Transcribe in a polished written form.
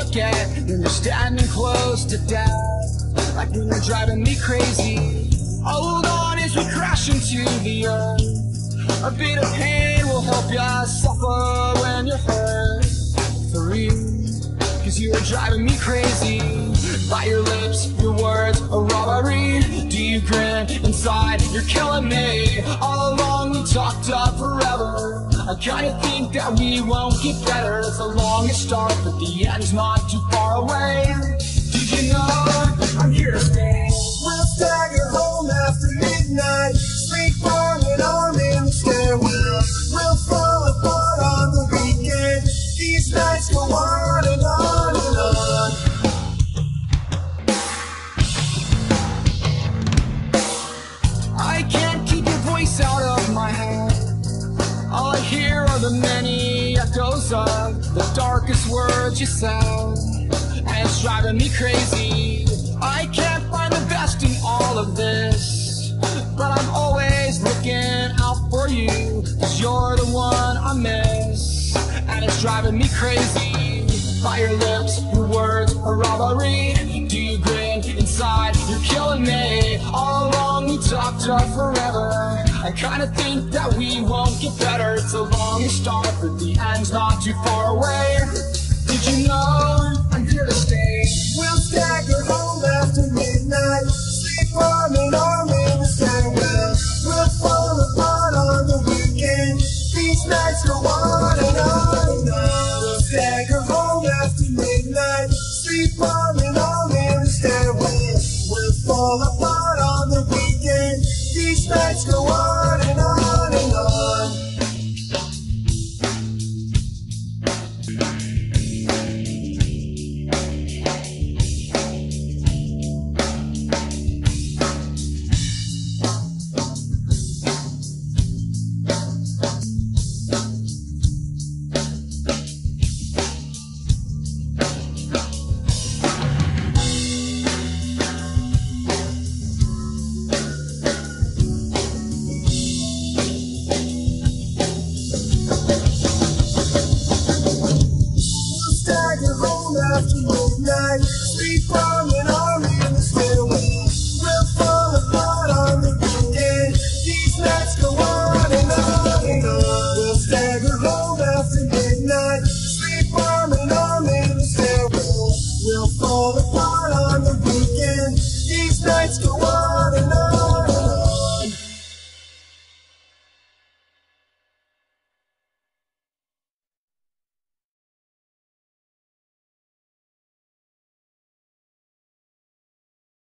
forget when you're standing close to death, like when you're driving me crazy. Hold on as we crash into the earth. A bit of pain will help you suffer when you're hurt. For real, 'cause you are driving me crazy. By your lips, your words, a robbery. Do you grin inside? You're killing me. All along we talked up forever. I kinda think that we won't get better. It's the longest start, but the end's not too far away. Did you know I'm here to stay? We'll stagger home after midnight, sleep arm in arm in the stairwell. We'll fall apart on the weekend. These nights go on and on and on. I can't keep your voice out of my head. All I hear are the many echoes of the darkest words you said, and it's driving me crazy. I can't find the best in all of this, but I'm always looking out for you, 'cause you're the one I miss, and it's driving me crazy. By your lips, your words, a robbery. Do you grin inside? You're killing me. All along we talked up forever. I kinda think that we won't get better. It's the longest start, but the end's not too far away. Did you know I'm here to stay? We'll stagger home after midnight, sleep arm in arm in the stairwell. We'll fall apart on the weekend. These nights go on and on and on. We'll stagger home after midnight, sleep arm in arm in the stairwell. We'll fall apart on the weekend. These nights go on and on and on. After midnight, sleep arm in arm in the stairwell. We'll fall apart on the weekend. These nights go on and on and on. We'll stagger home after midnight, sleep arm in arm in the stairwell. We'll fall apart on the weekend. These nights go on.